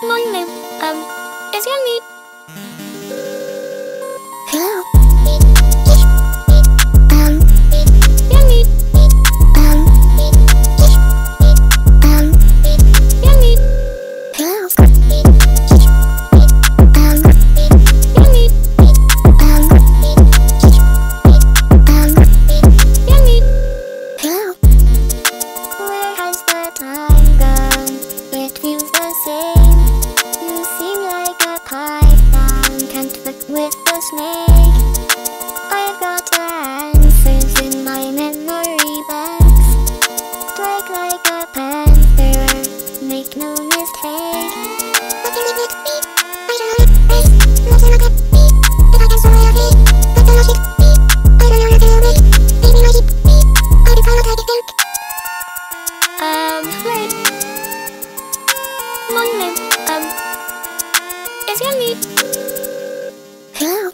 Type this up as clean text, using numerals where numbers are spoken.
morning. Is your need? Hello. Your need? Your need? Hello. Your need? Your need? Hello. Where has the time gone? It feels the same. You seem like a python, can't fuck with the snake. I've got answers in my memory banks. Strike like a panther, make no mistake. What can leave it be? I don't know the race. Not in a good beat. If I can so I agree. But the logic be. I don't know how to make. Maybe my deep be. I become what I think. Wait. Morning. Is your need? Hello.